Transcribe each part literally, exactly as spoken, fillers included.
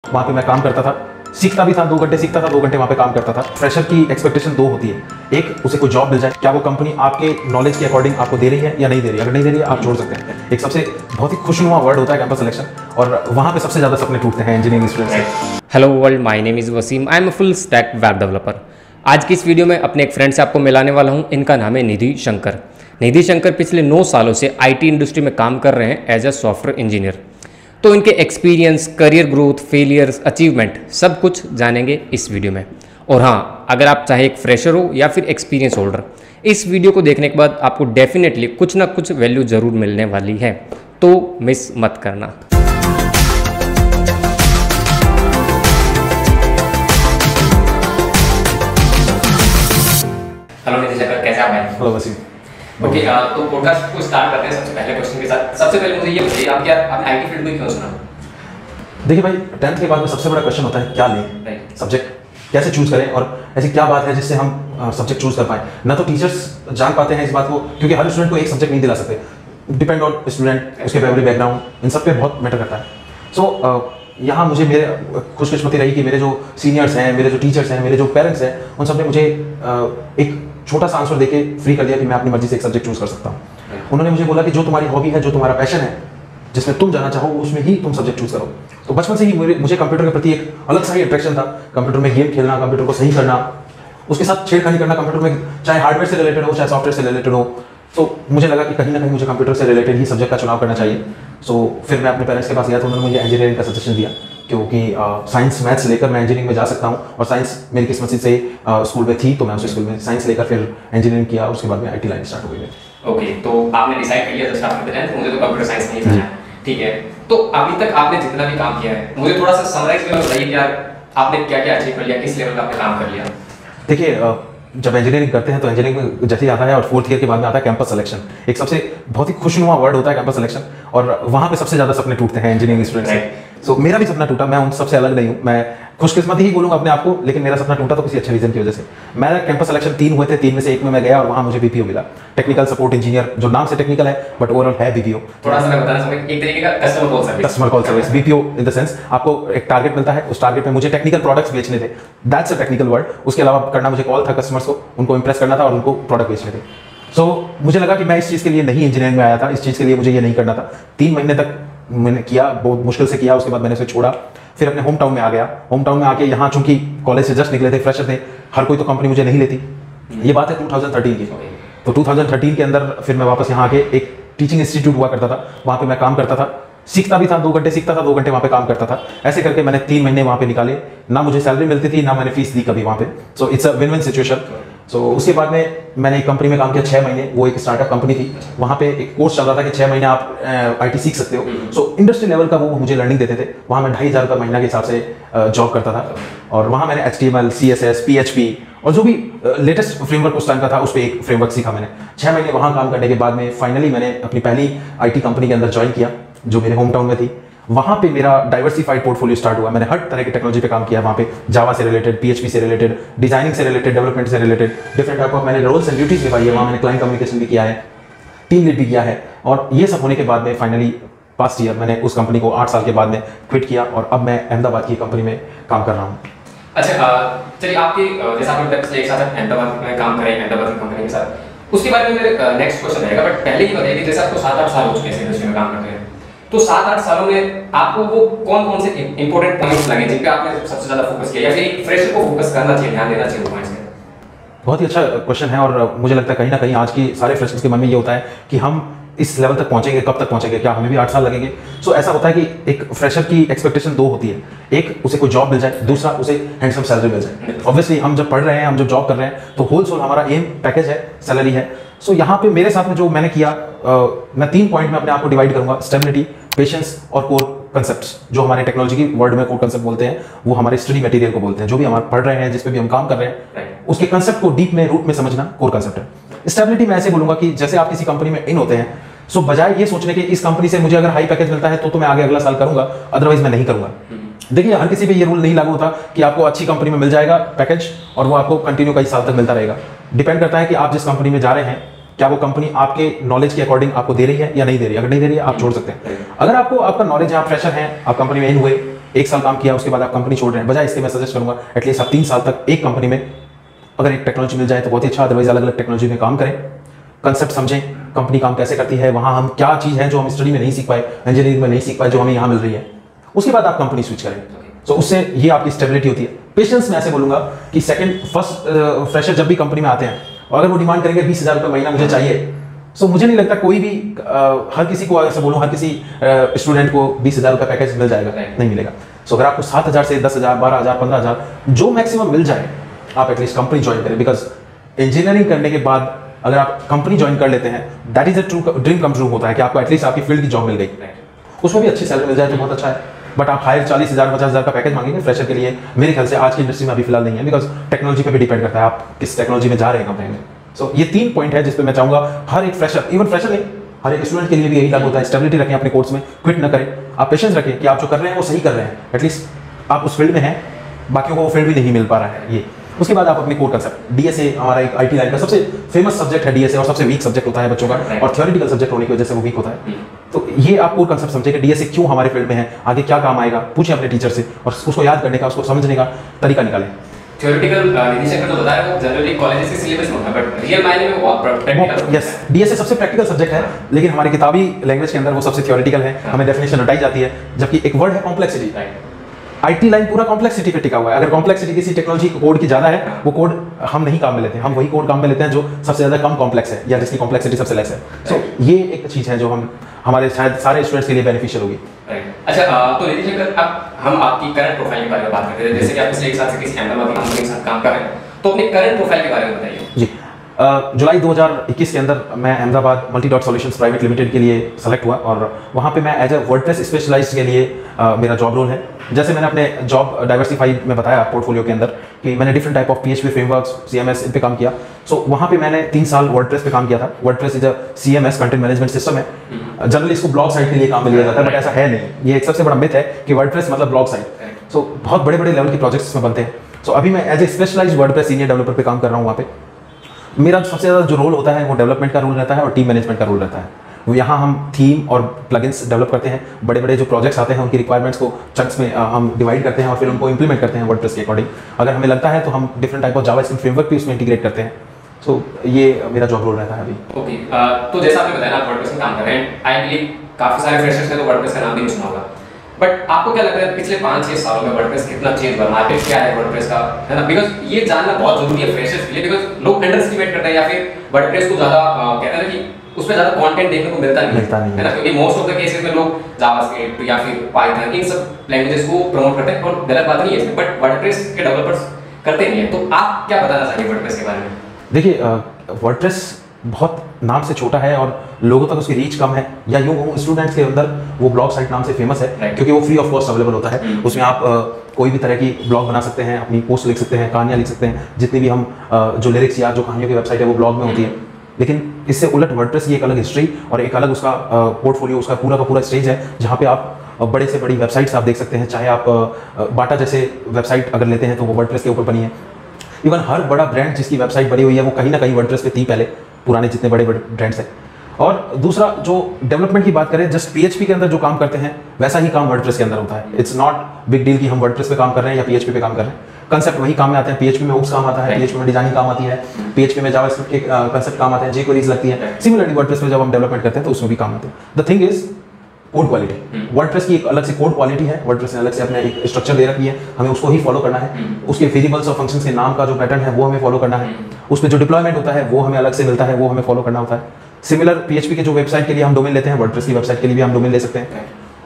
वहाँ पे मैं काम करता था, सीखता भी था, दो घंटे सीखता था, दो घंटे वहाँ पे काम करता था। फ्रेशर की एक्सपेक्टेशन दो होती है, एक उसे कोई जॉब मिल जाए, क्या वो कंपनी आपके नॉलेज के अकॉर्डिंग आपको दे रही है या नहीं दे रही है। अगर नहीं दे रही है आप छोड़ सकते हैं। एक सबसे बहुत ही खुशनुमा वर्ड होता है कैंपस सिलेक्शन, और वहाँ पे सबसे ज़्यादा सपने टूटते हैं इंजीनियरिंग स्टूडेंट्स से। Hello world, my name is Wasim, I am a full stack web developer. आज की इस वीडियो में अपने एक फ्रेंड से आपको मिलाने वाला हूँ। इनका नाम है निधि शंकर। निधि शंकर पिछले नौ सालों से आईटी इंडस्ट्री में काम कर रहे हैं एज अ सॉफ्टवेयर इंजीनियर। तो इनके experience, career growth, failures, achievement सब कुछ जानेंगे इस वीडियो में। और हाँ, अगर आप चाहे एक फ्रेशर हो या फिर एक्सपीरियंस होल्डर, इस वीडियो को देखने के बाद आपको डेफिनेटली कुछ ना कुछ वैल्यू जरूर मिलने वाली है, तो मिस मत करना। हेलो निधि शंकर, कैसे आप हैं? हेलो वसीम। ओके, तो पॉडकास्ट को स्टार्ट करते हैं सबसे पहले क्वेश्चन के साथ। सबसे पहले मुझे ये बताइए, आप क्या आपने आईटी फील्ड में क्यों चुना? देखिए भाई, टेंथ के बाद में सबसे बड़ा क्वेश्चन होता है क्या लें, सब्जेक्ट कैसे चूज करें, और ऐसी क्या बात है जिससे हम सब्जेक्ट चूज कर पाए। ना तो टीचर्स जान पाते हैं इस बात को, क्योंकि हर स्टूडेंट को एक सब्जेक्ट नहीं दिला सकते। डिपेंड ऑन स्टूडेंट, उसके फैमिली बैकग्राउंड, इन सब पे बहुत मैटर करता है। सो so, यहाँ मुझे मेरे खुशकिस्मती रही कि मेरे जो सीनियर्स हैं, मेरे जो टीचर्स हैं, मेरे जो पेरेंट्स हैं, उन सब ने मुझे एक छोटा सा आंसर देके फ्री कर दिया कि मैं अपनी मर्जी से एक सब्जेक्ट चूज कर सकता हूँ। उन्होंने मुझे बोला कि जो तुम्हारी हॉबी है, जो तुम्हारा पैशन है, जिसमें तुम जाना चाहो, उसमें ही तुम सब्जेक्ट चूज करो। तो बचपन से ही मुझे कंप्यूटर के प्रति एक अलग सा ही अट्रैक्शन था। कंप्यूटर में गेम खेलना, कंप्यूटर को सही करना, उसके साथ छेड़खानी करना कंप्यूटर में, चाहे हार्डवेयर से रिलेटेड हो, चाहे सॉफ्टवेयर से रिलेटेड हो। तो मुझे लगा कि कहीं ना कहीं मुझे कंप्यूटर से रिलेटेड ही सब्जेक्ट का चुनाव करना चाहिए। सो फिर मैं अपने पेरेंट्स के पास गया तो उन्होंने मुझे इंजीनियरिंग का सजेशन दिया, क्योंकि साइंस मैथ्स लेकर मैं इंजीनियरिंग में जा सकता हूँ, और साइंस मेरी किस्मत से स्कूल में थी, तो मैं उस स्कूल में साइंस लेकर फिर इंजीनियरिंग किया। उसके बाद में आईटी लाइन स्टार्ट हो गई। ओके, तो आपने डिसाइड कर लिया जस्ट आफ्टर टेंथ मुझे तो कंप्यूटर साइंस नहीं करना है, ठीक है। तो अभी तक आपने जितना भी काम किया है, मुझे थोड़ा सा समराइज करके बताइए कि यार आपने क्या क्या अचीव कर लिया, किस लेवल का आपने काम कर लिया। देखिए, जब इंजीनियरिंग करते हैं तो इंजीनियरिंग में जैसे आता है और फोर्थ ईयर के बाद में आता है कैंपस सिलेक्शन। एक सबसे बहुत ही खुशनुमा वर्ड होता है कैंपस सिलेक्शन, और वहाँ पे सबसे ज़्यादा सपने टूटते हैं इंजीनियरिंग स्टूडेंट्स से। सो मेरा भी सपना टूटा, मैं उन सबसे अलग नहीं हूँ, मैं खुशकिस्मत ही बोलूँगा अपने आप को, लेकिन मेरा सपना टूटा तो किसी अच्छे रीजन की वजह से। मेरा कैंपस सिलेक्शन तीन हुए थे, तीन में से एक में मैं गया और वहाँ मुझे बीपीओ मिला, टेक्निकल सपोर्ट इंजीनियर, जो नाम से टेक्निकल है बट ओवरऑल है बीपीओ। थोड़ा सा मैं बताना चाहूँगा, एक तरीके का customer call service. Customer call service, BPO in the sense आपको एक टारगेट मिलता है, उस टारगेट में मुझे टेक्निकल प्रोडक्ट्स बेचने थे, दैट्स अ टेक्निकल वर्ड। उसके अलावा करना मुझे कॉल था कस्टमर्स को, उनको इंप्रेस करना था और उनको प्रोडक्ट बेचने थे। सो so, मुझे लगा कि मैं इस चीज़ के लिए नहीं इंजीनियरिंग में आया था, इस चीज़ के लिए मुझे ये नहीं करना था। तीन महीने तक मैंने किया, बहुत मुश्किल से किया, उसके बाद मैंने उसे छोड़ा। फिर अपने होम टाउन में आ गया। होम टाउन में आके यहाँ चूंकि कॉलेज से जस्ट निकले थे, फ्रेशर थे, हर कोई तो कंपनी मुझे नहीं लेती। ये बात है दो हज़ार तेरह की। तो दो हज़ार तेरह के अंदर फिर मैं वापस यहाँ आके एक टीचिंग इंस्टीट्यूट हुआ करता था, वहाँ पे मैं काम करता था, सीखता भी था, दो घंटे सीखता था, दो घंटे वहाँ पे काम करता था। ऐसे करके मैंने तीन महीने वहाँ पे निकाले। ना मुझे सैलरी मिलती थी, ना मैंने फीस दी कभी वहाँ पे। So it's a win win situation. So उसके बाद में मैंने एक कंपनी में काम किया छः महीने, वो एक स्टार्टअप कंपनी थी। वहाँ पे एक कोर्स चल रहा था कि छः महीने आप आईटी सीख सकते हो। सो इंडस्ट्री लेवल का वो मुझे लर्निंग देते थे। वहाँ मैं ढाई हज़ार रुपये महीना के हिसाब से जॉब करता था, और वहाँ मैंने H T M L, C S S, P H P और जो भी लेटेस्ट फ्रेमवर्क उस टाइम का था, उस पर एक फ्रेमवर्क सीखा मैंने। छः महीने वहाँ काम करने के बाद में फाइनली मैंने अपनी पहली आईटी कंपनी के अंदर ज्वाइन किया, जो मेरे होम टाउन में थी। वहाँ पे मेरा डाइवर्सिफाइड पोर्टफोलियो स्टार्ट हुआ। मैंने हर तरह की टेक्नोलॉजी पे काम किया वहाँ पे, जावा से रिलेटेड, पीएचपी से रिलेटेड, डिजाइनिंग से रिलेटेड, डेवलपमेंट से रिलेटेड, डिफरेंट टाइप ऑफ मैंने रोल्स एंड ड्यूटीज निभाई है। वहाँ मैंने क्लाइंट कम्युनिकेशन भी किया है, टीम लीड भी किया है, और ये सब होने के बाद में फाइनली पास्ट ईयर मैंने उस कंपनी को आठ साल के बाद में क्विट किया, और अब मैं अहमदाबाद की कंपनी में काम कर रहा हूँ। अच्छा, चलिए आपकी जैसे आपने पिछले एक साथ अहमदाबाद में काम करें, अहमदाबाद की कंपनी के साथ, उसके बारे में मेरे नेक्स्ट क्वेश्चन रहेगा। बट पहले ही बताइए कि जैसे आपको सात आठ साल हो चुके हैं इंडस्ट्री में काम करते हैं, तो सात आठ सालों में आपको वो कौन कौन से इंपॉर्टेंट पॉइंट्स लगे जिन पे आपने सबसे ज्यादा फोकस किया, या फिर एक फ्रेशर को फोकस करना चाहिए, ध्यान देना चाहिए पॉइंट्स पे? बहुत ही अच्छा क्वेश्चन है, और मुझे लगता है कहीं ना कहीं आज की सारे फ्रेशर्स के मन में ये होता है कि हम इस लेवल तक पहुंचेंगे, कब तक पहुंचेंगे, क्या हमें भी आठ साल लगेंगे। सो so, ऐसा होता है कि एक फ्रेशर की एक्सपेक्टेशन दो होती है, एक उसे कोई जॉब मिल जाए, दूसरा उसे हैंडसम सैलरी मिल जाए। ऑब्वियसली हम जब पढ़ रहे हैं, हम जब जॉब कर रहे हैं, तो होल सोल हमारा एम पैकेज है, सैलरी है। सो so, यहाँ पे मेरे साथ में जो मैंने किया, आ, मैं तीन पॉइंट में अपने आप को डिवाइड करूंगा: स्टेबिलिटी, पेशेंस और कोर कंसेप्ट्स। जो हमारे टेक्नोलॉजी की वर्ड में कोर कंसेप्ट बोलते हैं, वो हमारे स्टडी मटेरियल को बोलते हैं। जो भी हम पढ़ रहे हैं, जिस पे भी हम काम कर रहे हैं, उसके कंसेप्ट को डीप में, रूट में समझना कोर कंसेप्ट है। स्टेबिलिटी मैं ऐसे बोलूंगा कि जैसे आप किसी कंपनी में इन होते हैं, सो बजाय ये सोचने के इस कंपनी से मुझे अगर हाई पैकेज मिलता है तो तो मैं आगे अगला साल करूंगा, अदरवाइज मैं नहीं करूंगा। देखिए, हर किसी पे ये रूल नहीं लागू होता कि आपको अच्छी कंपनी में मिल जाएगा पैकेज और वो आपको कंटिन्यू कई साल तक मिलता रहेगा। डिपेंड करता है कि आप जिस कंपनी में जा रहे हैं, क्या वो कंपनी आपके नॉलेज के अकॉर्डिंग आपको दे रही है या नहीं दे रही है। अगर नहीं दे रही है, आप छोड़ सकते हैं। अगर आपको आपका नॉलेज है, आप फ्रेशर हैं, आप कंपनी में इन हुए, एक साल काम किया उसके बाद आप कंपनी छोड़ रहे हैं, बजाय इसके मैं सजेस्ट करूंगा एटलीस्ट आप तीन साल तक एक कंपनी में अगर एक टेक्नोलॉजी मिल जाए तो बहुत ही अच्छा, अदरवाइज अलग अलग टेक्नोलॉजी में काम करें, कंसेप्ट समझें, कंपनी काम कैसे करती है, वहाँ हम क्या चीज़ है जो हम स्टडी में नहीं सीख पाए, इंजीनियरिंग में नहीं सीख पाए, जो हमें यहाँ मिल रही है, उसके बाद आप कंपनी स्विच करें। तो उससे ये आपकी स्टेबिलिटी होती है। पेशेंस में ऐसे बोलूंगा कि सेकंड फर्स्ट फ्रेशर जब भी कंपनी में आते हैं और अगर वो डिमांड करेंगे बीस हज़ार रुपये महीना मुझे चाहिए, सो मुझे नहीं लगता कोई भी आ, हर किसी को ऐसे बोलूँ, हर किसी स्टूडेंट को बीस हज़ार रुपये पैकेज मिल जाएगा, नहीं मिलेगा। सो अगर आपको सात हज़ार से दस हज़ार बारह हज़ार पंद्रह हज़ार जो मैक्सिमम मिल जाए, आप एटलीस्ट कंपनी ज्वाइन करें। बिकॉज इंजीनियरिंग करने के बाद अगर आप कंपनी ज्वाइन कर लेते हैं, that is a true dream come true होता है कि आपको एटलीस्ट आपकी फील्ड की जॉब मिल गई, उसमें भी अच्छी सैलरी मिल जाए तो बहुत अच्छा है। बट आप हायर चालीस हज़ार पचास हज़ार का पैकेज मांगेंगे फ्रेशर के लिए, मेरे ख्याल से आज की इंडस्ट्री में अभी फिलहाल नहीं है, बिकॉज टेक्नोलॉजी पे भी डिपेंड करता है आप किस टेक्नोलॉजी में जा रहे हैं कंपनी में। सो so, ये तीन पॉइंट है जिस पे मैं चाहूंगा हर एक फ्रेशर, इवन फ्रेशर नहीं, हर एक स्टूडेंट के लिए भी यही लागू होता है। स्टेबिलिटी रखें अपने कोर्स में, क्विट ना करें, आप पेशेंस रखें कि आप जो कर रहे हैं वो सही कर रहे हैं, एटलीस्ट आप उस फील्ड में हैं, बाकियों को वो फील्ड भी नहीं मिल पा रहा है ये। उसके बाद आप अपने कोर कंसेप्ट, डीएसए हमारा एक आईटी लाइन का सबसे फेमस सब्जेक्ट है डीएसए, और सबसे वीक सब्जेक्ट होता है बच्चों का, और थ्योरेटिकल सब्जेक्ट होने की वजह से वो वीक होता है। तो ये आप कोर कंसेप्ट समझे कि डीएसए क्यों हमारे फील्ड में है, आगे क्या काम आएगा, पूछें अपने टीचर से और उसको याद करने का, उसको समझने का तरीका निकालें। थ्योरेटिकल निधि शंकर तो बताया वो जनरली कॉलेजेस के सिलेबस में होता है, बट रियल मायने में वो प्रैक्टिकल। यस, डीएसए सबसे प्रैक्टिकल सब्जेक्ट है, लेकिन हमारी किताबी लैंग्वेज के अंदर वो सबसे थ्योरेटिकल है, हमें डेफिनेशन हटाई जाती है। जबकि एक वर्ड है कॉम्प्लेक्सिटी, आईटी लाइन पूरा कॉम्प्लेक्सिटी पे टिका हुआ है। अगर कॉम्प्लेक्सिटी किसी टेक्नोलॉजी कोड की ज्यादा है, वो कोड हम नहीं काम में लेते हैं, हम वही कोड काम में लेते हैं जो सबसे ज्यादा कम कॉम्प्लेक्स है या जिसकी कॉम्प्लेक्सिटी सबसे लेस है। सो so, ये एक चीज है जो हम हमारे शायद सारे स्टूडेंट्स के लिए बेनिफिशियल होगी। अच्छा, तो निधि शंकर अब हम आपकी करंट प्रोफाइल के बारे में बात करते हैं, जैसे कि आप पिछले एक साल से किसी अहमदाबाद कंपनी के साथ काम कर रहे हैं, तो अपने करंट प्रोफाइल के बारे में बताइए। जी, जुलाई दो हज़ार इक्कीस के अंदर मैं Ahmedabad multi dot solutions private limited के लिए सेलेक्ट हुआ और वहाँ पे मैं एज अ वर्डप्रेस स्पेशलाइस्ट के लिए uh, मेरा जॉब रोल है। जैसे मैंने अपने जॉब डाइवर्सिफाइड में बताया पोर्टफोलियो के अंदर कि मैंने different type of PHP frameworks, CMS इन पे काम किया। सो so, वहाँ पे मैंने तीन साल वर्डप्रेस पे काम किया था। WordPress is a CMS content management system है, जनरली इसको ब्लॉग साइट के लिए काम में लिया जाता है, बट ऐसा है नहीं। ये एक सबसे बड़ा मिथ है कि वर्डप्रेस मतलब ब्लॉग साइट। सो बहुत बड़े बड़े लेवल के प्रोजेक्ट्स इसमें बनते हैं। सो so, अभी मैं as a specialized WordPress senior developer पे काम कर रहा हूँ। वहाँ पे मेरा सबसे ज़्यादा जो रोल होता है वो डेवलपमेंट का रोल रहता है और टीम मैनेजमेंट का रोल रहता है। वो यहाँ हम थीम और प्लगइन्स डेवलप करते हैं, बड़े बड़े जो प्रोजेक्ट्स आते हैं उनकी रिक्वायरमेंट्स को चंक्स में हम डिवाइड करते हैं और फिर उनको इंप्लीमेंट करते हैं वर्डप्रेस के अकॉर्डिंग। अगर हमें लगता है तो हम different type of JavaScript framework भी उसमें इंटीग्रेट करते हैं। सो so, ये मेरा जॉब रोल रहता है अभी। ओके, तो जैसा आपने बताया आप वर्डप्रेस में काम कर रहे हैं, आई बिलीव काफ़ी सारे फ्रेशर्स हैं तो वर्डप्रेस का नाम भी नहीं सुना होगा, बट आपको क्या लगता है पिछले पाँच छः सालों में वर्डप्रेस कितना चेंज हुआ, मार्केट क्या है वर्डप्रेस का, है ना? बिकॉज ये जानना बहुत जरूरी है फ्रेशर्स के लिए, बिकॉज लोग अंडर एस्टिमेट करते हैं या फिर वर्डप्रेस को ज़्यादा कहते हैं ना कि उसमें ज़्यादा कंटेंट देखने को मिलता नहीं मिलता नहीं है ना, क्योंकि मोस्ट ऑफ द केसेस में लोग जावास्क्रिप्ट या फिर पाइथन इन सब लैंग्वेजेस को प्रमोट करते हैं, और गलत बात नहीं है इसमें, बट वर्डप्रेस के डेवलपर्स करते नहीं है। तो आप क्या बताना चाहिए वर्डप्रेस के बारे में? देखिए, वर्डप्रेस बहुत नाम से छोटा है और लोगों तक उसकी रीच कम है, या यूँ कहूँ स्टूडेंट्स के अंदर वो ब्लॉग साइट नाम से फेमस है क्योंकि वो फ्री ऑफ कॉस्ट अवेलेबल होता है। उसमें आप uh, कोई भी तरह की ब्लॉग बना सकते हैं, अपनी पोस्ट लिख सकते हैं, कहानियाँ लिख सकते हैं, जितनी भी हम uh, जो लिरिक्स या जो कहानियों की वेबसाइट है वो ब्लॉग में होती है। लेकिन इससे उलट वर्डप्रेस की एक अलग हिस्ट्री और एक अलग उसका पोर्टफोलियो, उसका पूरा का पूरा स्टेज है जहाँ पे आप बड़े से बड़ी वेबसाइट्स आप देख सकते हैं। चाहे आप बाटा जैसे वेबसाइट अगर लेते हैं तो वो वर्डप्रेस के ऊपर बनी है। इवन हर बड़ा ब्रांड जिसकी वेबसाइट बनी हुई है वो कहीं ना कहीं वर्डप्रेस पे थी पहले, पुराने जितने बड़े बड़े ब्रांड्स हैं। और दूसरा जो डेवलपमेंट की बात करें, जस्ट पीएचपी के अंदर जो काम करते हैं वैसा ही काम वर्डप्रेस के अंदर होता है। इट्स नॉट बिग डील कि हम वर्डप्रेस पे काम कर रहे हैं या पीएचपी पे काम कर रहे हैं, कंसेप्ट वही काम में आते हैं। पीएचपी में हुक्स काम आता है, पीएचपी में डिजाइनिंग काम आती है, पीएचपी में जावास्क्रिप्ट के कंसेप्ट काम आते हैं, जे क्वेरीज लगती है। सिमिलरली वर्डप्रेस में जब हम डेवलपमेंट करते हैं तो उसमें भी काम आते हैं। The thing is code quality. WordPress की एक अलग से कोड क्वालिटी है, वर्डप्रेस ने अलग से अपना एक स्ट्रक्चर दे रखी है, हमें उसको ही फॉलो करना है। उसके वेरिएबल्स और फंक्शंस के नाम का जो पैटर्न है वो हमें फॉलो करना है। उसमें जो डिप्लॉयमेंट होता है वो हमें अलग से मिलता है, वो हमें फॉलो करना होता है। सिमिलर पीएचपी के जो वेबसाइट के लिए हम डोमेन लेते हैं, वर्डप्रेस की वेबसाइट के लिए भी हम डोमेन ले सकते हैं।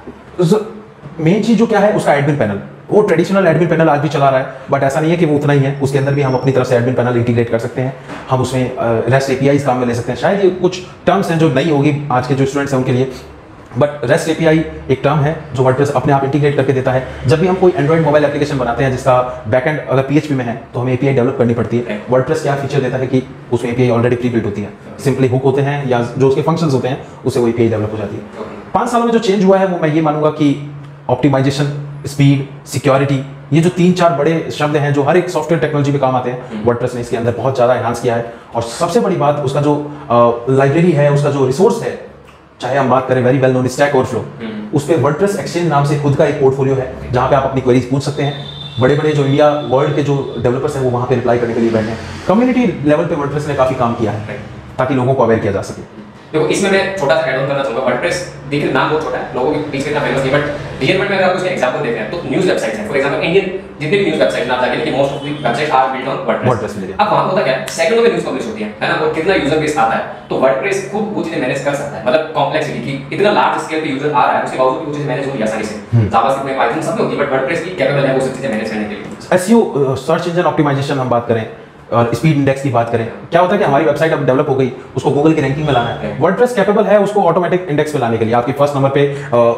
मेन चीज जो क्या है उसका एडमिन पैनल, वो ट्रेडिशनल एडमिन पैनल आज भी चला रहा है, बट ऐसा नहीं है कि वो उतना ही है। उसके अंदर भी हम अपनी तरफ से एडमिन पैनल इंटीग्रेट कर सकते हैं, हम उसमें रेस्ट एपीआईज काम में ले सकते हैं। शायद ये कुछ टर्म्स हैं जो नहीं होगी आज के जो स्टूडेंट्स हैं उनके लिए, बट रेस्ट एपीआई एक टर्म है जो वर्डप्रेस अपने आप इंटीग्रेट करके देता है। जब भी हम कोई एंड्रॉइड मोबाइल एप्लीकेशन बनाते हैं जिसका बैकएंड अगर पीएचपी में है तो हमें एपीआई डेवलप करनी पड़ती है। वर्डप्रेस क्या फीचर देता है कि उसमें एपीआई ऑलरेडी प्री बिल्ट होती है, सिंपली हुक होते हैं या जो उसके फंक्शंस होते हैं उससे वो एपीआई डेवलप हो जाती है। पाँच सालों में जो चेंज हुआ है वो मैं ये मानूंगा कि ऑप्टिमाइजेशन, स्पीड, सिक्योरिटी, ये जो तीन चार बड़े शब्द हैं जो हर एक सॉफ्टवेयर टेक्नोलॉजी में काम आते हैं, वर्डप्रेस ने इसके अंदर बहुत ज़्यादा एनहांस किया है। और सबसे बड़ी बात उसका जो लाइब्रेरी है, उसका जो रिसोर्स है, चाहे हम बात करें very well known Stack Overflow, उस पर वर्डप्रेस एक्सचेंज नाम से खुद का एक पोर्टफोलियो है जहाँ पे आप अपनी क्वेरीज पूछ सकते हैं। बड़े बड़े जो इंडिया वर्ल्ड के जो डेवलपर्स हैं वो वहाँ पे रिप्लाई करने के लिए बैठे हैं। कम्युनिटी लेवल पे वर्डप्रेस ने काफ़ी काम किया है ताकि लोगों को अवेयर किया जा सके। देखो इसमें मैं छोटा सा ऐड ऑन करना चाहूंगा। वर्डप्रेस देखिए नाम बहुत छोटा है, लोगों के बीच में इतना फेमस नहीं, बट रियल वर्ल्ड में अगर आप उसके एग्जांपल देख रहे हैं तो न्यूज़ वेबसाइट्स हैं, फॉर एग्जांपल इंडियन जितने भी न्यूज़ वेबसाइट आप जाके देखिए most of the website are built on WordPress. अब वहां होता क्या है, सेकंडों में न्यूज़ पब्लिश होती है है ना, और कितना यूजर बेस आता है, तो वर्डप्रेस खुद वो चीजें मैनेज कर सकता है। मतलब कॉम्प्लेक्सिटी की इतना लार्ज स्केल पे यूजर आ रहा है, उसके बावजूद भी वो चीजें मैनेज होती है आसानी से। जावास्क्रिप्ट में पाइथन सब में होती है, बट वर्डप्रेस भी कैपेबल है वो सब चीजें मैनेज करने के लिए। एसईओ सर्च इंजन ऑप्टिमाइजेशन हम बात करें और स्पीड इंडेक्स की बात करें, क्या होता है कि हमारी वेबसाइट अब डेवलप हो गई, उसको गूगल की रैंकिंग में लाना है। वर्डप्रेस कैपेबल है उसको ऑटोमेटिक इंडेक्स पे लाने के लिए। आपकी फर्स्ट नंबर पे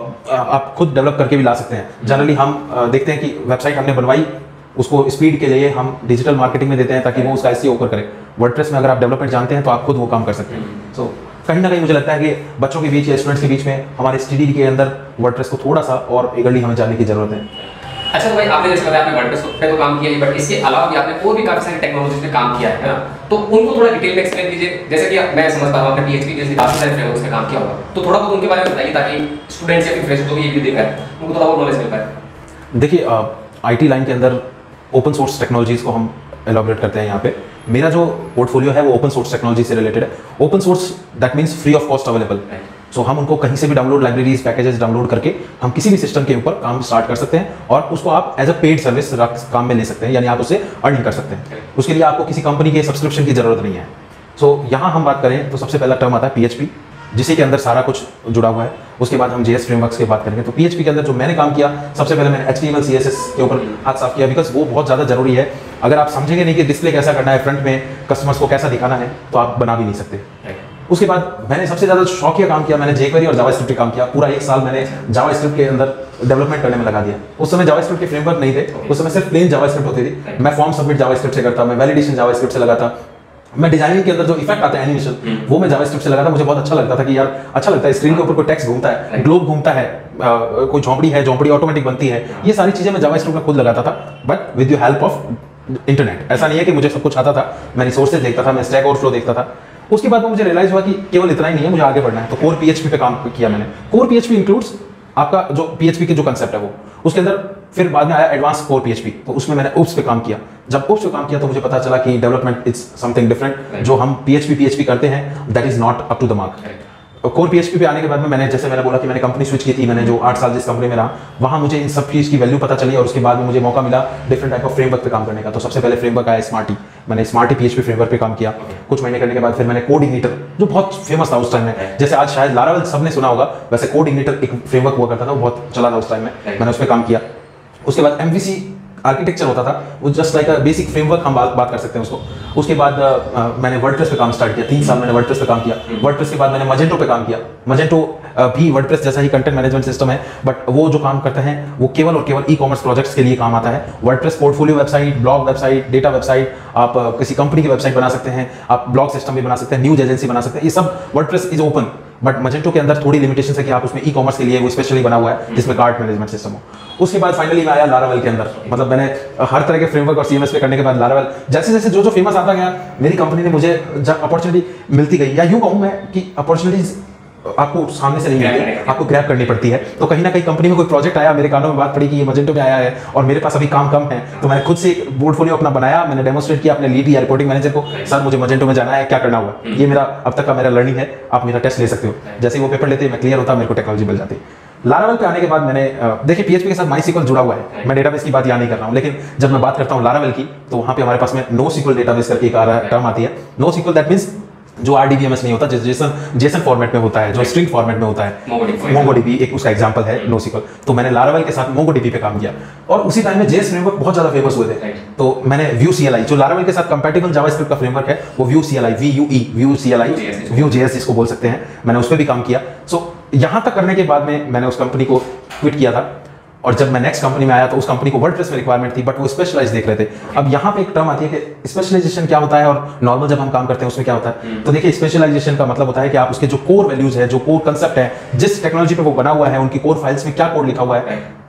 आप खुद डेवलप करके भी ला सकते हैं। जनरली हम देखते हैं कि वेबसाइट हमने बनवाई, उसको स्पीड के लिए हम डिजिटल मार्केटिंग में देते हैं ताकि वो उसका एसईओ ऊपर करे। वर्डप्रेस में अगर आप डेवलपमेंट जानते हैं तो आप खुद वो काम कर सकते हैं। सो कहीं ना कहीं मुझे लगता है कि बच्चों के बीच या स्टूडेंट्स के बीच में हमारे स्टडी के अंदर वर्डप्रेस को थोड़ा सा और ईगरली हमें जानने की जरूरत है। अच्छा तो भाई आपने जैसे बताया आपने वर्डप्रेस पे तो काम किया है, बट इसके अलावा भी आपने और भी काफी सारी टेक्नोलॉजीज पे काम किया है ना, तो उनको थोड़ा डिटेल में एक्सप्लेन कीजिए। जैसे कि मैं समझता हूं आपने पीएचपी जैसे काफी सारे फ्रेमवर्क्स पे काम किया होगा, तो थोड़ा बहुत उनके बारे में बताइए ताकि स्टूडेंट्स या फिर फ्रेशर्स को भी ये वीडियो देख रहे हैं उनको थोड़ा और नॉलेज मिल पाए। देखिए आईटी लाइन के अंदर ओपन सोर्स टेक्नोलॉजीज को हम एलॉबरेट करते हैं। यहाँ पे मेरा जो पोर्टफोलियो है वो ओपन सोर्स टेक्नोलॉजी से रिलेटेड है। Open source that means free of cost available. So हम उनको कहीं से भी डाउनलोड, लाइब्रेरीज पैकेजेस डाउनलोड करके हम किसी भी सिस्टम के ऊपर काम स्टार्ट कर सकते हैं और उसको आप एज अ पेड सर्विस काम में ले सकते हैं, यानी आप उसे अर्निंग कर सकते हैं। उसके लिए आपको किसी कंपनी के सब्सक्रिप्शन की जरूरत नहीं है। सो so, यहाँ हम बात करें तो सबसे पहला टर्म आता है पीएचपी, जिसके अंदर सारा कुछ जुड़ा हुआ है। उसके बाद हम जेएस फ्रेमवर्क्स की बात करेंगे। तो पीएचपी के अंदर जो मैंने काम किया, सबसे पहले मैंने एचटीएमएल सीएसएस के ऊपर हाथ साफ किया, बिकॉज वो बहुत ज़्यादा जरूरी है। अगर आप समझेंगे नहीं कि डिस्प्ले कैसा करना है, फ्रंट में कस्टमर्स को कैसा दिखाना है, तो आप बना भी नहीं सकते। उसके बाद मैंने सबसे ज़्यादा शौकिया काम किया, मैंने जेक्वेरी और जावास्क्रिप्ट पे काम किया। पूरा एक साल मैंने जावास्क्रिप्ट के अंदर डेवलपमेंट करने में लगा दिया। उस समय जावास्क्रिप्ट के फ्रेमवर्क नहीं थे, उस समय सिर्फ प्लेन जावास्क्रिप्ट होती थी। मैं फॉर्म सबमिट जावास्क्रिप्ट से करता, मैं वैलिडेशन जावास्क्रिप्ट से लगाता, मैं डिजाइनिंग के अंदर जो इफेक्ट आता है एनिमेशन वो मैं जावास्क्रिप्ट से लगाता। मुझे बहुत अच्छा लगता था कि यार अच्छा लगता है, स्क्रीन के ऊपर कोई टेक्स्ट घूमता है, ग्लोब घूमता है, कोई झोंपड़ी है, झोंपड़ी ऑटोमेटिक बनती है, ये सारी चीजें मैं जावास्क्रिप्ट में खुद लगाता था, but with the help of internet. ऐसा नहीं है कि मुझे सब कुछ आता था, मैं रिसोर्सेज देखता था, मैं स्टैक ओवरफ्लो देखता था। उसके बाद मुझे रियलाइज हुआ कि केवल इतना ही नहीं है, मुझे आगे बढ़ना है। तो कोर पीएचपी पे काम किया मैंने। कोर पीएचपी इंक्लूड्स आपका जो पीएचपी के जो कंसेप्ट है वो, उसके अंदर फिर बाद में आया एडवांस कोर पीएचपी, तो उसमें मैंने ओप्स पे काम किया। जब ओप्स पे काम किया तो मुझे पता चला कि डेवलपमेंट इज समथिंग डिफरेंट। जो हम पीएचपी पीएचपी करते हैं that is not up to the mark. Core PHP पे आने के बाद में मैंने, जैसे मैंने बोला कि मैंने कंपनी स्विच की थी, मैंने जो आठ साल जिस कंपनी में रहा वहाँ मुझे इन सब चीज़ की वैल्यू पता चली और उसके बाद में मुझे मौका मिला डिफरेंट टाइप ऑफ फ्रेमवर्क पे काम करने का। तो सबसे पहले फ्रेमवर्क आया स्मार्टी, मैंने स्मार्टी पीएचपी फ्रेमवर्क पे काम किया। कुछ महीने करने के बाद फिर मैंने कोड इग्निटर, जो बहुत फेमस था उस टाइम में, जैसे आज शायद लारावेल सबने सुना होगा, वैसे कोड इग्निटर एक फ्रेमवर्क हुआ करता था, वो बहुत चला था उस टाइम में, मैंने उस पर काम किया। उसके बाद एमवीसी आर्किटेक्चर होता था, वो just like a basic framework हम बात बात कर सकते हैं उसको। उसके बाद आ, मैंने वर्डप्रेस पे काम स्टार्ट किया, तीन साल मैंने वर्डप्रेस पे काम किया। वर्डप्रेस के बाद मैंने मजेंटो पे काम किया। मजेंटो भी वर्डप्रेस जैसा ही कंटेंट मैनेजमेंट सिस्टम है, बट वो जो काम करते हैं वो केवल और केवल ई कॉमर्स प्रोजेक्ट्स के लिए काम आता है। WordPress portfolio website, blog website, data website, आप किसी कंपनी की वेबसाइट बना सकते हैं, आप ब्लॉग सिस्टम भी बना सकते हैं, न्यूज एजेंसी बना सकते हैं, ये सब WordPress is open. But Magento के अंदर थोड़ी लिमिटेशन है कि आप उसमें ई कॉमर्स के लिए वो स्पेशली बना हुआ है जिसमें कार्ट मैनेजमेंट सिस्टम हो। उसके बाद फाइनली मैं आया लारावेल के अंदर। मतलब मैंने हर तरह के फ्रेमवर्क और सीएमएस पे करने के बाद लारावेल जैसे जैसे जो जो फेमस आता गया, मेरी कंपनी ने मुझे जब अपॉर्चुनिटी मिलती गई, या यूं कहूं मैं कि अपॉर्चुनिटीज आपको सामने से नहीं मिलती, आपको ग्रैब करनी पड़ती है। तो कहीं ना कहीं कंपनी में कोई प्रोजेक्ट आया, मेरे कानों में बात पड़ी कि ये मजेंटो पे आया है और मेरे पास अभी काम कम है, तो मैंने खुद से पोर्टफोलियो अपना बनाया, मैंने डेमोस्ट्रेट किया अपने लीड या रिपोर्टिंग मैनेजर को, सर मुझे मजेंटो में जाना है, क्या करना होगा। ये मेरा अब तक का मेरा लर्निंग है, आप मेरा टेस्ट ले सकते हो। जैसे ही वो पेपर लेते मैं क्लियर होता, मेरे को टेक्नोलॉजी मिल जाती। लारावेल पे आने के बाद मैंने देखिए पीएचपी के साथ माईसीक्वल जुड़ा हुआ है, मैं डेटाबेस की बात यहाँ नहीं कर रहा हूँ, लेकिन जब मैं बात करता हूँ लारावेल की तो वहाँ पे हमारे पास में नो सीक्वल डेटाबेस करके एक टर्म आती है। नो सीक्वल दैट मींस जो आरडीबीएमएस नहीं होता, जेसन जेसन फॉर्मेट में होता है, जो स्ट्रिंग फॉर्मेट में होता है, मोंगोडीबी एक उसका एग्जांपल है नो सीक्वल। तो मैंने लारावेल के साथ मोंगोडीबी पे काम किया और उसी टाइम में जेएस फ्रेमवर्क बहुत ज्यादा फेमस हुए थे। तो मैंने व्यू सीएलआई, जो लारावेल के साथ कंपैटिबल जावास्क्रिप्ट का फ्रेमवर्क है, वो Vue CLI, V U E, Vue CLI, Vue JS इसको बोल सकते हैं, मैंने उस पर भी काम किया। सो यहाँ तक करने के बाद में मैंने उस कंपनी को क्विट किया था और जब मैं नेक्स्ट कंपनी में आया तो उस कंपनी को वर्डप्रेस में रिक्वायरमेंट थी, बट वो स्पेशलाइज देख रहे थे। अब यहाँ पे एक टर्म आती है कि स्पेशलाइजेशन क्या होता है और नॉर्मल जब हम काम करते हैं उसमें क्या होता है। तो देखिए स्पेशलाइजेशन का मतलब होता है कि आप उसके जो कोर वैल्यूज है, जो कोर कंसेप्ट है, जिस टेक्नोलॉजी पे वो बना हुआ है, उनकी कोर फाइल्स में क्या कोड लिखा हुआ है,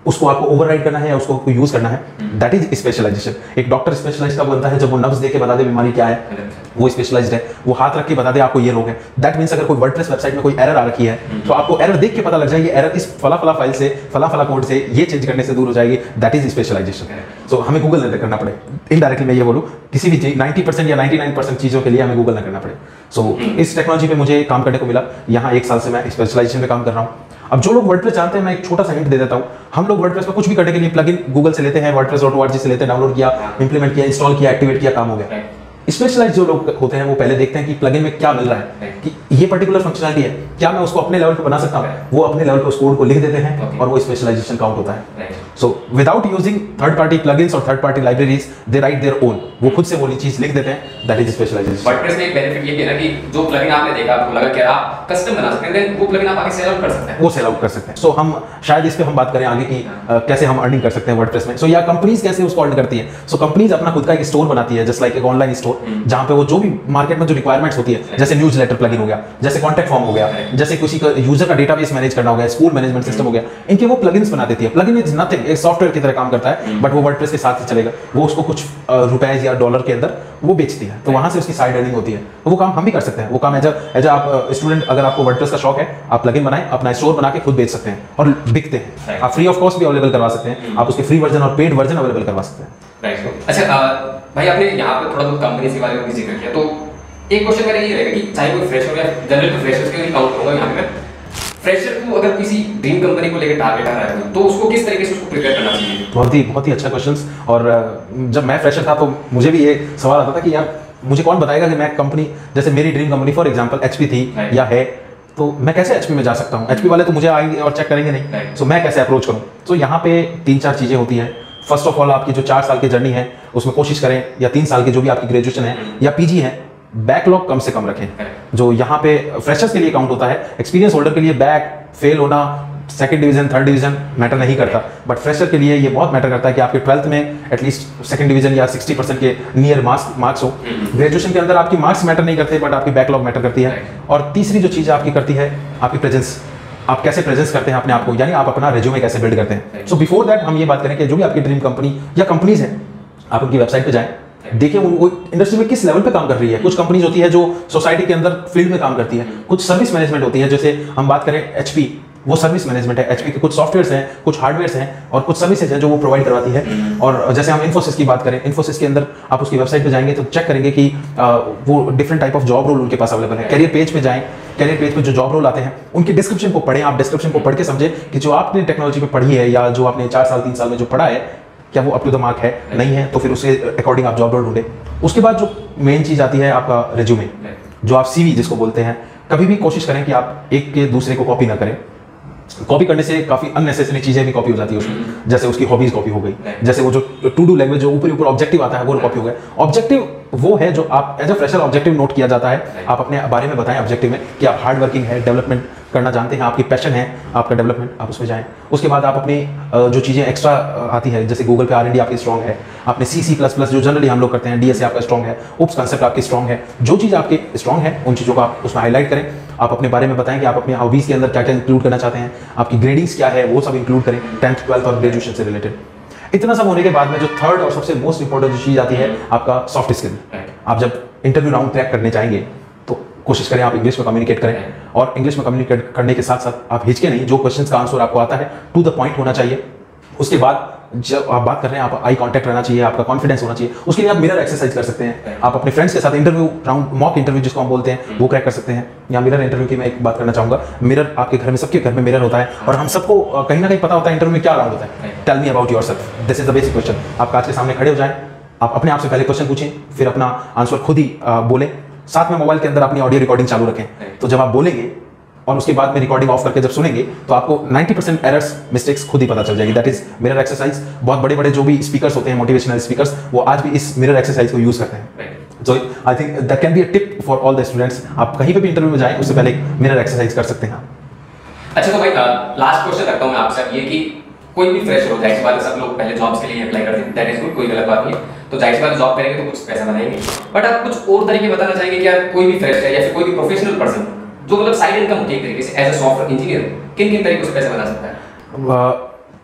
उसको आपको ओवरराइड करना है या उसको यूज करना है, दैट इज स्पेशलाइजेशन। एक डॉक्टर स्पेशलाइज कब बनता है? जब वो नब्ज दे के बता दे बीमारी क्या है, वो स्पेशलाइज्ड है। वो हाथ रख के बता दे आपको ये रोग है। दैट मींस अगर कोई वर्डप्रेस वेबसाइट में कोई एरर आ रखी है तो आपको एरर देख के पता लग जाएगी एरर इस फला फला फाइल से, फला फला कोड से ये चेंज करने से दूर हो जाएगी। That is specialisation. सो हमें गूगल नहीं करना पड़े। इनडायरेक्टली मैं ये बोलूँ, किसी भी नाइंटी परसेंट या नाइंटी नाइन परसेंट चीज़ों के लिए हमें गूगल ना करना पड़े। सो so, इस टेक्नोलॉजी पे मुझे काम करने को मिला। यहाँ एक साल से मैं स्पेशलाइजेशन पे काम कर रहा हूँ। अब जो लोग वर्डप्रेस जानते हैं, मैं एक छोटा सा हिंट दे देता हूँ। हम लोग वर्डप्रेस में कुछ भी करने के लिए प्लगइन गूगल से लेते हैं, वर्डप्रेस डॉट ओआरजी से लेते हैं, डाउनलोड किया, इंप्लीमेंट किया, इंस्टॉल किया, एक्टिवेट किया, काम हो गया। स्पेशलाइज जो लोग होते हैं वो पहले देखते हैं कि प्लगइन में क्या मिल रहा है, कि ये पर्टिकुलर फंक्शनलिटी है, क्या मैं उसको अपने लेवल पे बना सकता हूँ। वो अपने लेवल पे उस कोड को लिख देते हैं और वो स्पेशलाइजेशन काउंट होता है। So without using third party plugins और third party libraries, they write their own. वो खुद से वो चीज लिख देते हैं। That is specialisation. वर्डप्रेस में एक बेनिफिट ये भी है ना कि जो प्लगइन आपने देखा, आपको लगा कि आप कस्टम बना सकते हैं, देन वो प्लगइन आप आगे सेल आउट कर सकते हैं। वो सेल आउट कर सकते हैं। सो हम शायद इस पे हम बात करें आगे की कैसे हम अर्निंग कर सकते हैं वर्डप्रेस में। सो या कंपनीज कैसे उसको अर्न करती है। सो कंपनीज अपना खुद का एक स्टोर बनाती है, जस्ट लाइक एक ऑनलाइन स्टोर, जहां पे वो जो भी मार्केट में जो रिक्वायरमेंट्स होती है, जैसे न्यूज़ लेटर प्लगइन हो गया, जैसे कॉन्टैक्ट फॉर्म हो गया, जैसे किसी का यूजर का डेटाबेस मैनेज करना हो गया, स्कूल मैनेजमेंट सिस्टम हो गया, इनके वो प्लगइन्स बना देती है। प्लगइन इज नथिंग, एक सॉफ्टवेयर की तरह काम करता है, बट वो वर्डप्रेस के साथ ही चलेगा। वो उसको कुछ रुपए या डॉलर के अंदर वो बेचती है, तो वहां से उसकी साइड अर्निंग होती है। तो वो काम हम भी कर सकते हैं। वो काम एज एज आप स्टूडेंट, अगर आपको वर्डप्रेस का शौक है, आप प्लगइन बनाएं, अपना स्टोर बना के खुद बेच सकते हैं और बिकते हैं। आप फ्री ऑफ कॉस्ट भी अवेलेबल करवा सकते हैं। आप उसके फ्री वर्जन और पेड वर्जन अवेलेबल करवा सकते हैं। राइट। अच्छा भाई, आपने यहाँ पे थोड़ा बहुत कंपनी के बारे में भी जिक्र किया, तो एक क्वेश्चन मेरा ये रहेगा कि चाहे कोई फ्रेशर या जनरल फ्रेशर्स के लिए काउंट करूंगा यहाँ पे, फ्रेशर को अगर किसी ड्रीम कंपनी को लेकर टारगेट आ रहा है तो उसको किस तरीके से उसको प्रिपेयर करना चाहिए? बहुत ही बहुत ही अच्छा क्वेश्चंस। और जब मैं फ्रेशर था तो मुझे भी ये सवाल आता था कि यार मुझे कौन बताएगा कि मैं कंपनी, जैसे मेरी dream company for example HP थी या है, तो मैं कैसे एचपी में जा सकता हूँ? एचपी वाले तो मुझे आएंगे और चेक करेंगे नहीं, सो मैं कैसे अप्रोच करूँ? तो यहाँ पे तीन चार चीज़ें होती हैं। फर्स्ट ऑफ ऑल, आपकी जो चार साल की जर्नी है उसमें कोशिश करें, या तीन साल की जो भी आपकी ग्रेजुएशन है या पीजी है, बैकलॉग कम से कम रखें। जो यहाँ पे फ्रेशर्स के लिए काउंट होता है, एक्सपीरियंस होल्डर के लिए बैक फेल होना, second division, third division matter नहीं करता, बट फ्रेशर के लिए ये बहुत मैटर करता है कि आपके ट्वेल्थ में एटलीस्ट सेकंड डिवीजन या सिक्सटी परसेंट के नियर मार्क्स मार्क्स हो। ग्रेजुएशन के अंदर आपकी मार्क्स मैटर नहीं करते, बट आपकी बैकलॉग मैटर करती है। और तीसरी जो चीज़ आपकी करती है, आपकी प्रेजेंस। आप कैसे प्रेजेंस करते हैं अपने आप को, यानी आप अपना रेज्यूमे कैसे बिल्ड करते हैं। सो बिफोर दैट हम ये बात करें कि जो भी आपकी ड्रीम कंपनी या कंपनीज हैं, आप उनकी वेबसाइट पे जाएं, देखिए वो इंडस्ट्री में किस लेवल पे काम कर रही है। कुछ कंपनीज होती है जो सोसाइटी के अंदर फील्ड में काम करती है, कुछ सर्विस मैनेजमेंट होती है। जैसे हम बात करें एचपी, वो सर्विस मैनेजमेंट है। एचपी के कुछ सॉफ्टवेयर्स हैं, कुछ हार्डवेयर्स हैं और कुछ सर्विसेज हैं जो वो प्रोवाइड करवाती है। और जैसे हम इन्फोसिस की बात करें, इन्फोसिस के अंदर आप उसकी वेबसाइट पे जाएंगे तो चेक करेंगे कि आ, वो different type of job role उनके पास अवेलेबल है। कैरियर पेज पे जाएं, कैरियर पेज पे जो जॉब रोल आते हैं उनके डिस्क्रिप्शन को पढ़ें। आप डिस्क्रिप्शन को पढ़ के समझें कि जो आपने टेक्नोलॉजी पे पढ़ी है या जो आपने चार साल तीन साल में जो पढ़ा है, क्या वो अप टू द मार्क है, नहीं है, तो फिर उसके अकॉर्डिंग आप जॉब रोल ढूंढें। उसके बाद जो मेन चीज़ आती है आपका रेज्यूमे, जो आप सीवी जिसको बोलते हैं। कभी भी कोशिश करें कि आप एक के दूसरे को कॉपी ना करें। कॉपी करने से काफी अननेसेसरी चीजें भी कॉपी हो जाती है उसमें, जैसे उसकी हॉबीज कॉपी हो गई, जैसे वो जो टू डू लैंग्वेज जो ऊपर ऊपर ऑब्जेक्टिव आता है वो कॉपी हो गया। ऑब्जेक्टिव वो है जो आप as a fresher objective note किया जाता है। आप अपने बारे में बताएं ऑब्जेक्टिव में कि आप हार्ड वर्किंग है, डेवलपमेंट करना जानते हैं, आपकी पैशन है आपका डेवलपमेंट, आप उसमें जाएं। उसके बाद आप अपनी जो चीज़ें एक्स्ट्रा आती है, जैसे गूगल पे आर एंड डी आपकी स्ट्रॉन्ग है, आपने सी सी प्लस प्लस जो जनरली हम लोग करते हैं, डी एस ए आपका स्ट्रॉन्ग है, उप्स कंसेप्ट आपकी स्ट्रॉन्ग है, जो चीज़ आपकी स्ट्रॉन्ग है उन चीज़ों को आप उसमें हाईलाइट करें। आप अपने बारे में बताएं कि आप अपने हॉबीज़ के अंदर क्या क्या इंक्लूड करना चाहते हैं, आपकी ग्रेडिंग्स क्या है वो सब इंक्लूड करें, टेंथ ट्वेल्थ और ग्रेजुएशन से रिलेटेड। इतना सब होने के बाद में जो थर्ड और सबसे मोस्ट इंपॉर्टेंट जो चीज़ आती है आपका सॉफ्ट स्किल। आप जब इंटरव्यू राउंड क्रैक करने जाएंगे तो कोशिश करें आप इंग्लिश में कम्युनिकेट करें, और इंग्लिश में कम्युनिकेट करने के साथ साथ आप हिचके नहीं, जो क्वेश्चंस का आंसर आपको आता है टू द पॉइंट होना चाहिए। उसके बाद जब आप बात कर रहे हैं आप आई कांटेक्ट रहना चाहिए, आपका कॉन्फिडेंस होना चाहिए। उसके लिए आप मिरर एक्सरसाइज कर सकते हैं। आप अपने फ्रेंड्स के साथ इंटरव्यू राउंड, मॉक इंटरव्यू जिसको हम बोलते हैं, वो क्रैक कर सकते हैं। या मिरर इंटरव्यू की मैं एक बात करना चाहूंगा। मिरर आपके घर में, सबके घर में मिरर होता है, और हम सबको कहीं ना कहीं पता होता है इंटरव्यू में क्या राउंड होता है। Tell me about yourself, this is the basic question. आप कांच के सामने खड़े हो जाएं, आप अपने आप से पहले क्वेश्चन पूछें, फिर अपना आंसर खुद ही बोलें। साथ में मोबाइल के अंदर अपनी ऑडियो रिकॉर्डिंग चालू रखें, तो जब आप बोलेंगे और उसके बाद में रिकॉर्डिंग ऑफ करके जब सुनेंगे तो आपको नाइंटी परसेंट एरर्स, मिस्टेक्स खुद ही पता चल जाएगी। That is mirror exercise. बहुत बड़े बड़े जो भी स्पीकर्स होते हैं, मोटिवेशनल स्पीकर्स, वो आज भी इस मिरर एक्सरसाइज को यूज करते हैं। So I think that can be a tip for all the students. आप कहीं पे भी इंटरव्यू में जाएं उससे पहले मिरर एक्सरसाइज कर सकते हैं। अच्छा, तो भाई लास्ट क्वेश्चन रखता हूं मैं आपसे, ये कि कोई भी फ्रेशर हो, जाहिर सी बात है सब लोग पहले जॉब्स के लिए अप्लाई करते हैं, दैट इज गुड, कोई गलत बात नहीं है। तो जाहिर सी बात है जॉब करेंगे तो कुछ पैसा बनाएंगे, बट आप कुछ और तरीके बताना चाहेंगे कि यार कोई भी फ्रेशर या फिर कोई भी प्रोफेशनल पर्सन जो मतलब साइड इनकम होती है एक तरीके से एज अ सॉफ्टवेयर इंजीनियर, किन किन तरीकों से पैसा बना सकता है?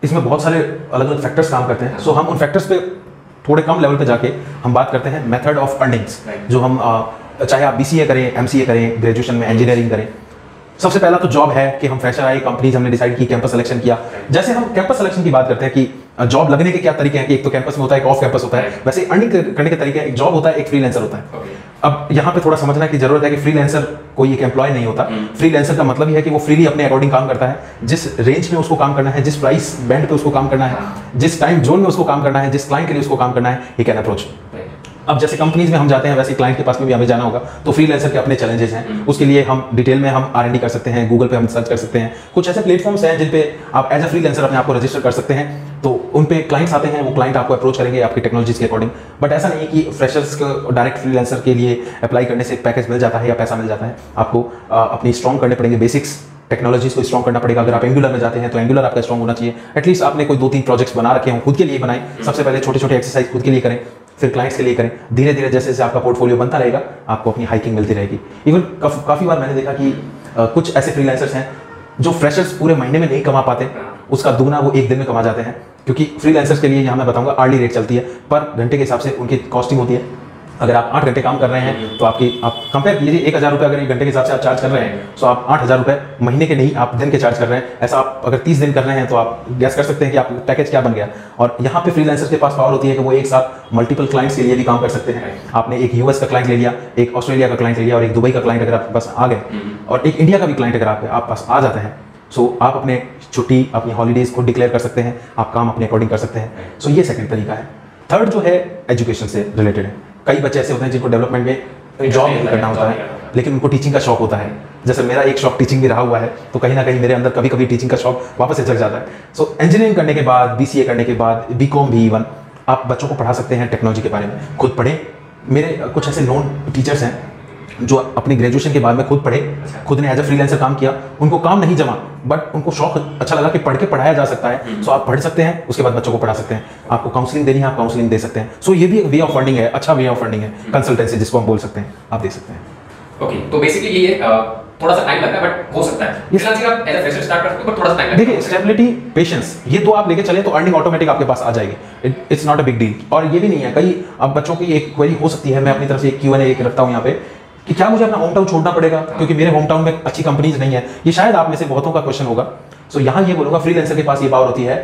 इसमें बहुत सारे अलग अलग फैक्टर्स काम करते हैं। सो so, हम उन फैक्टर्स पे थोड़े कम लेवल पे जाके हम बात करते हैं मेथड ऑफ अर्निंग्स, जो हम आ, चाहे आप बीसीए करें, एमसीए करें, ग्रेजुएशन में इंजीनियरिंग करें। सबसे पहला तो जॉब है कि हम फ्रेशर आए, कंपनीज हमने डिसाइड की, कैंपस सिलेक्शन किया। जैसे हम कैंपस सिलेक्शन की बात करते हैं कि जॉब लगने के क्या तरीके हैं, कि एक तो कैंपस में होता है, एक ऑफ कैंपस होता है, वैसे अर्निंग करने के तरीके, एक जॉब होता है, एक फ्रीलांसर होता है। अब यहाँ पे थोड़ा समझना की जरूरत है कि फ्रीलांसर कोई एक एम्प्लॉय नहीं होता। फ्रीलांसर का मतलब ही है कि वो फ्रीली अपने अकॉर्डिंग काम करता है, जिस रेंज में उसको काम करना है, जिस प्राइस बैंड पे उसको काम करना है, जिस टाइम जोन में उसको काम करना है, जिस क्लाइंट के लिए उसको काम करना है, ही कैन अप्रोच। अब जैसे कंपनीज में हम जाते हैं, वैसे क्लाइंट के पास में भी हमें जाना होगा, तो फ्रीलांसर के अपने चैलेंजेस हैं। उसके लिए हम डिटेल में हम आर एंड डी कर सकते हैं, गूगल पे हम सर्च कर सकते हैं। कुछ ऐसे प्लेटफॉर्म्स हैं जिन पे आप एज अ फ्रीलांसर अपने आप को रजिस्टर कर सकते हैं, तो उन पे क्लाइंट्स आते हैं, वो क्लाइंट आपको अप्रोच करेंगे आपकी टेक्नोलॉजीज के अकॉर्डिंग। बट ऐसा नहीं कि फ्रेशर्स को डायरेक्ट फ्रीलांसर के लिए अप्लाई करने से एक पैकेज मिल जाता है या पैसा मिल जाता है। आपको अपनी स्ट्रॉन्ग करने पड़ेंगे बेसिक्स, टेक्नोलॉजीज को स्ट्रॉन्ग करना पड़ेगा। अगर आप एंगुलर में जाते हैं तो एंगुलर आपका स्ट्रॉन्ग होना चाहिए। एटलीस्ट आपने कोई दो तीन प्रोजेक्ट्स बना रखे हों, खुद के लिए बनाएं। सबसे पहले छोटे छोटे एक्सरसाइज खुद के लिए करें, फिर क्लाइंट्स के लिए करें। धीरे धीरे जैसे जैसे आपका पोर्टफोलियो बनता रहेगा, आपको अपनी हाइकिंग मिलती रहेगी। इवन काफ़ी बार मैंने देखा कि आ, कुछ ऐसे फ्रीलांसर्स हैं जो फ्रेशर्स पूरे महीने में नहीं कमा पाते, उसका दुगना वो एक दिन में कमा जाते हैं। क्योंकि फ्रीलांसर्स के लिए यहाँ मैं बताऊंगा आर्ली रेट चलती है, पर घंटे के हिसाब से उनकी कॉस्टिंग होती है। अगर आप आठ घंटे काम कर रहे हैं तो आपकी आप कंपेयर कीजिए, एक हज़ार रुपये अगर एक घंटे के हिसाब से आप चार्ज कर रहे हैं, तो आप आठ हज़ार रुपये महीने के नहीं, आप दिन के चार्ज कर रहे हैं। ऐसा आप अगर तीस दिन कर रहे हैं तो आप गैस कर सकते हैं कि आप पैकेज क्या बन गया। और यहाँ पे फ्रीलांसर्स के पास पावर होती है कि वो एक साथ मल्टीपल क्लाइंट्स के लिए भी काम कर सकते हैं। आपने एक यूएस का क्लाइंट ले लिया, एक ऑस्ट्रेलिया का क्लाइंट ले लिया और एक दुबई का क्लाइंट अगर आपके पास आ गए, और एक इंडिया का भी क्लाइंट अगर आपके आप पास आ जाता है, सो आप अपने छुट्टी, अपनी हॉलीडेज को डिक्लेयर कर सकते हैं, आप काम अपने अकॉर्डिंग कर सकते हैं। सो ये सेकंड तरीका है। थर्ड जो है एजुकेशन से रिलेटेड है। कई बच्चे ऐसे होते हैं जिनको डेवलपमेंट में जॉब नहीं करना होता है, लेकिन उनको टीचिंग का शौक होता है। जैसे मेरा एक शौक टीचिंग भी रहा हुआ है, तो कहीं ना कहीं मेरे अंदर कभी कभी टीचिंग का शौक वापस से जग जाता है। सो इंजीनियरिंग करने के बाद, बीसीए करने के बाद, बीकॉम भी इवन आप बच्चों को पढ़ा सकते हैं टेक्नोलॉजी के बारे में। खुद पढ़ें। मेरे कुछ ऐसे नॉन टीचर्स हैं जो अपनी ग्रेजुएशन के बाद में खुद पढ़े, खुद ने एज अ फ्रीलांसर काम किया, उनको काम नहीं जमा, बट उनको शौक अच्छा लगा कि पढ़ के पढ़ाया जा सकता है। सो आप पढ़ सकते हैं, उसके बाद बच्चों को पढ़ा सकते हैं। आपको काउंसलिंग देनी है, आप काउंसलिंग दे सकते हैं। सो ये भी एक वे ऑफ फंडिंग है, अच्छा वे ऑफ फंडिंग है, कंसल्टेंसी जिसको हम बोल सकते हैं, आप दे सकते हैं। ओके, तो बेसिकली ये थोड़ा सा टाइम लगता है, बट हो सकता है। फ्रीलांसिंग आप एज अ फ्रेशर स्टार्ट कर सकते हो, बट थोड़ा सा टाइम लगता है। देखिए, स्टेबिलिटी, पेशेंस, ये तो आप लेके चले तो अर्निंग ऑटोमेटिक आपके पास आ जाएगी। It's not a big deal. और ये भी नहीं है, कई अब बच्चों की एक क्वेरी हो सकती है, मैं अपनी तरफ से एक क्यू एंड ए रखता हूँ यहाँ पे, कि क्या मुझे अपना होम टाउन छोड़ना पड़ेगा क्योंकि मेरे होम टाउन में अच्छी कंपनीज नहीं है। ये शायद आप में से बहुतों का क्वेश्चन होगा। सो so, यहाँ ये बोलूँगा, फ्रीलांसर के पास ये पावर होती है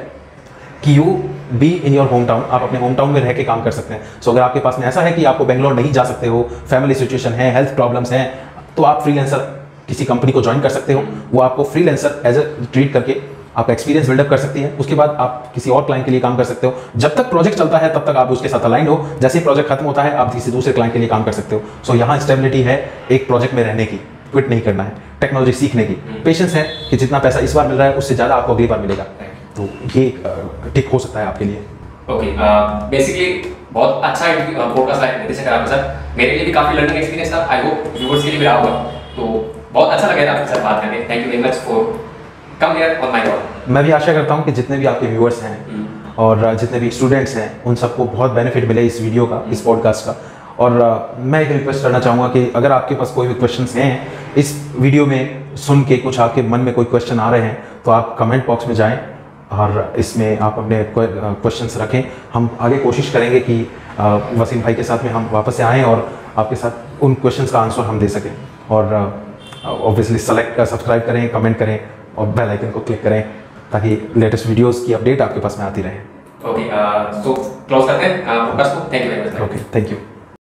कि you be in your home town, आप अपने होम टाउन में रह के काम कर सकते हैं। सो so, अगर आपके पास में ऐसा है कि आपको बेंगलोर नहीं जा सकते हो, फैमिली सिचुएशन है, हेल्थ प्रॉब्लम्स हैं, तो आप फ्रीलांसर किसी कंपनी को ज्वाइन कर सकते हो। वो आपको फ्रीलांसर एज ए ट्रीट करके आपका एक्सपीरियंस बिल्डअप कर सकती है। उसके बाद आप किसी और क्लाइंट के लिए काम कर सकते हो। जब तक प्रोजेक्ट चलता है तब तक आप उसके साथ अलाइंड हो। जैसे ही प्रोजेक्ट खत्म होता है, आप किसी दूसरे क्लाइंट के लिए काम कर सकते हो। सो so, यहाँ स्टेबिलिटी है एक प्रोजेक्ट में रहने की, क्विट नहीं करना है, टेक्नोलॉजी सीखने की, पेशेंस है कि जितना पैसा इस बार मिल रहा है उससे ज़्यादा आपको अगली बार मिलेगा। तो ये टिक हो सकता है आपके लिए। ओके, बेसिकली बहुत अच्छा पॉडकास्ट है निधि शंकर आपके साथ। मेरे लिए भी काफ़ी लर्निंग एक्सपीरियंस था, आई होप व्यूअर्स के लिए भी रहा होगा। तो बहुत अच्छा लगा आपके साथ बात करके। Thank you very much for come here on my podcast. मैं भी आशा करता हूँ कि जितने भी आपके व्यूअर्स हैं और जितने भी स्टूडेंट्स हैं, उन सबको बहुत बेनिफिट मिले इस वीडियो का, इस पॉडकास्ट का। और uh, मैं एक रिक्वेस्ट करना चाहूँगा कि अगर आपके पास कोई भी क्वेश्चंस हैं इस वीडियो में सुन के, कुछ आपके मन में कोई क्वेश्चन आ रहे हैं, तो आप कमेंट बॉक्स में जाएं और इसमें आप अपने क्वेश्चंस रखें। हम आगे कोशिश करेंगे कि uh, वसीम भाई के साथ में हम वापस से आएँ और आपके साथ उन क्वेश्चंस का आंसर हम दे सकें। और ऑब्वियसली सेलेक्ट सब्सक्राइब करें, कमेंट करें और बेल आइकन को क्लिक करें ताकि लेटेस्ट वीडियोस की अपडेट आपके पास में आती रहे। ओके, सो क्लोज करते हैं पॉडकास्ट को। Thank you very much. Okay, thank you.